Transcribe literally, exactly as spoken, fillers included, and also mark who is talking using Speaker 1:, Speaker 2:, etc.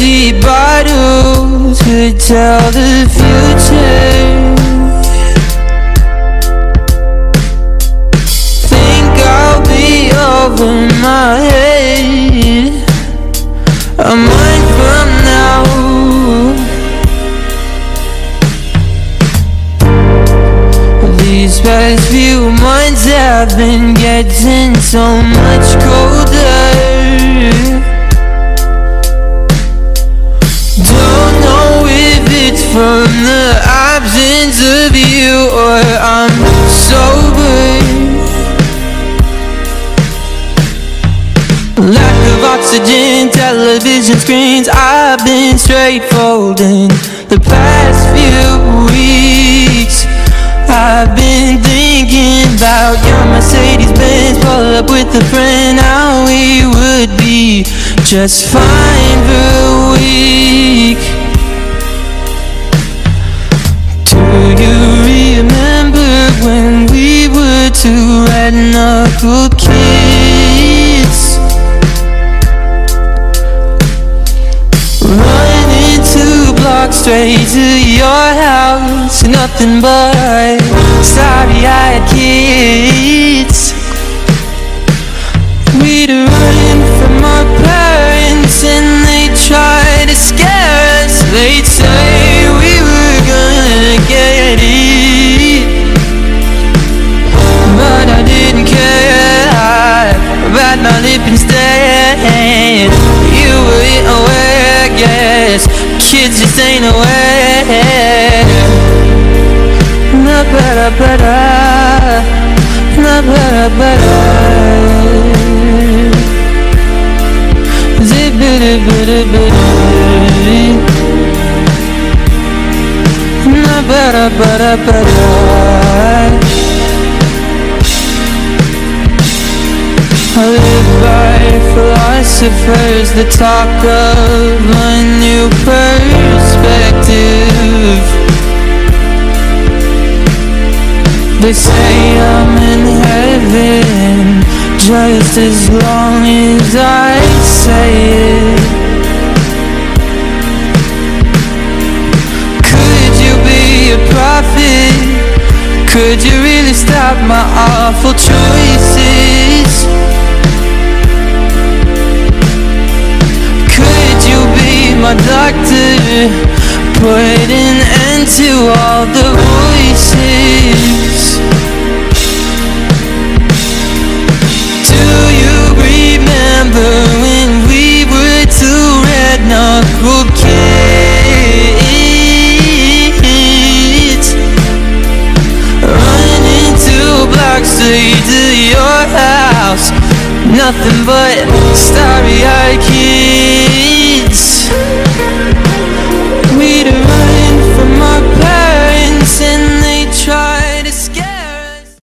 Speaker 1: empty bottles could tell the future. Think I'll be over my head a month from now. These past few months have been getting so much colder. Don't know if it's from the absence of you or I'm sober. Lack of oxygen, television screens, I've been straight folding the past few weeks. I've been thinking about your Mercedes-Benz, pull up with a friend, how we would be just fine for a week. Do you remember when we were two red-knuckled kids? Running two blocks straight to your house, nothing but starry-eyed kids. We'd run from our parents and they'd try to scare us. They'd say we were gonna get it, but I didn't care. I bit my lip instead. You were aware, guess kids just ain't aware. Na ba ba da, na ba ba da. Zip bit bit bit. Na ba ba ba da. I live by philosophers that talk of a new perspective. They say I'm in heaven just as long as I say it. Could you be a prophet? Could you really stop my awful choices? My doctor, put an end to all the voices. Do you remember when we were two red-knuckled kids? Running two blocks straight to your house, nothing but starry-eyed kids.